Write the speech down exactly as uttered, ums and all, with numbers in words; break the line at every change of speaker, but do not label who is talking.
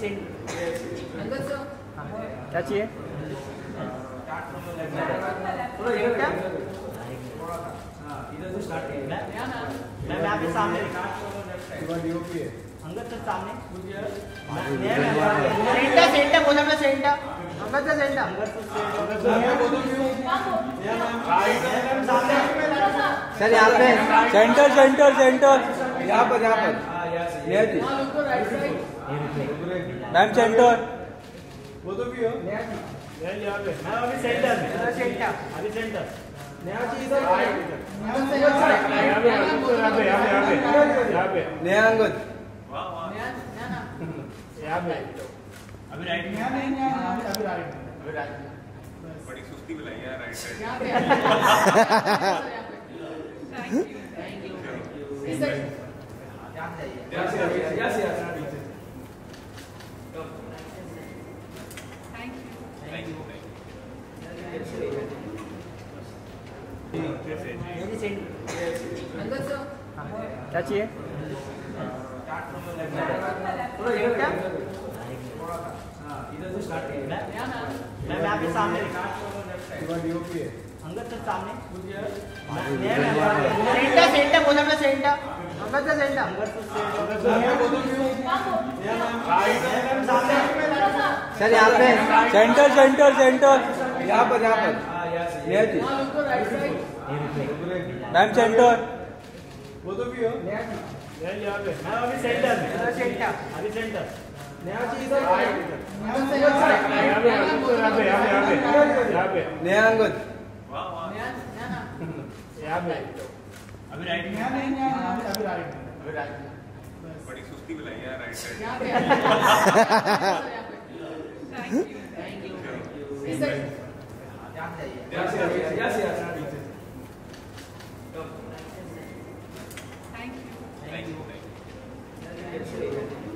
क्या चाहिए? मैं यहाँ पे सामने अंगद सर सामने सेंटर सेंटर बोला मैं centre Angad sir centre Angad sir यहाँ पे सेंटर सेंटर सेंटर
यहाँ पर यहाँ पर
मैम सेंटर
वो तो भी हो
यहाँ पे मैं अभी सेंटर में सेंटर अभी सेंटर
नया चीज है नया अंगद
अभी राइट में अभी राइट अभी राइट
बड़ी सुस्ती में लगी यार right side
thank you thank you
yes yes yes yes
thank you
thank you
क्या चाहिए? मैं यहाँ पे सामने अंगद सर सामने सेंटर सेंटर बोला मैं centre Angad sir centre Angad sir यहाँ पे सेंटर सेंटर सेंटर
यहाँ पर यहाँ पर नया चीज
मैम सेंटर
वो तो भी हो
यहाँ पे मैं अभी सेंटर में सेंटर अभी सेंटर
नया चीज है नया अंगद
अभी राइट में अभी राइट अभी राइट
बड़ी सुस्ती में लगी यार right side
thank you thank you
yes yes yes yes
thank you
thank you
चाहिए?